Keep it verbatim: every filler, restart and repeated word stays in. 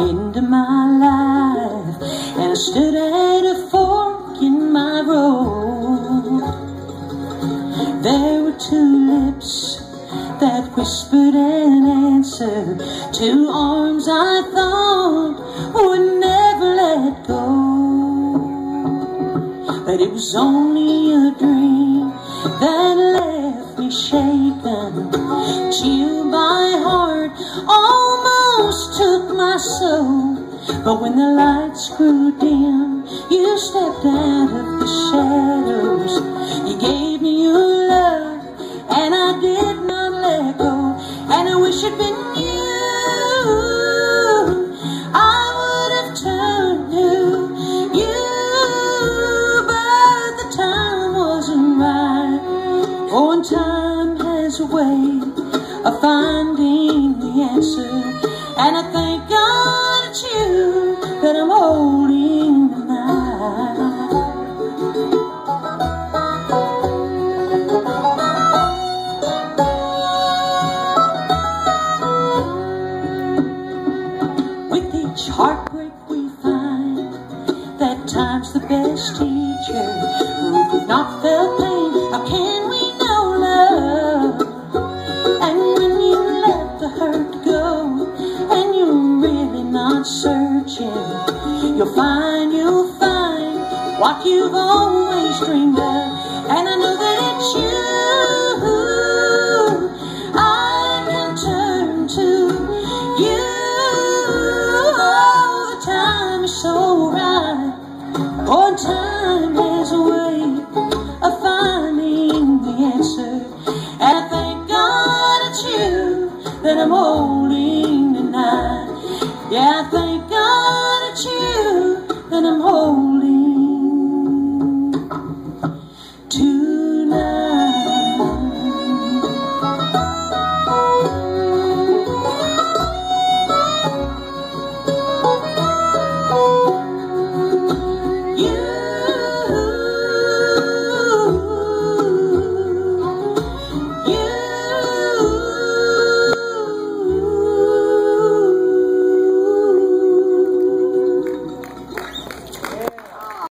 into my life, and I stood at a fork in my road. There were two lips that whispered an answer, two arms I thought would never let go. But it was only a dream that left me shaken, chilled. My heart almost took my soul. But when the lights grew dim, you stepped out of the shadows. You gave me your love, and I did not let go. And I wish it'd been you. I would have turned to you, but the time wasn't right. Oh, and time has a way of finding the answer, and I thank God it's you that I'm holding tonight. With each heartbreak we find that time's the best teacher. We've not felt pain, how can we know love? And when you let the hurt go, and you're really not searching, you'll find, you'll find what you've always dreamed of. And I know that it's you I can turn to. You, oh, the time is so right. Oh, time has a way of finding the answer, and I thank God it's you that I'm holding tonight. Yeah, I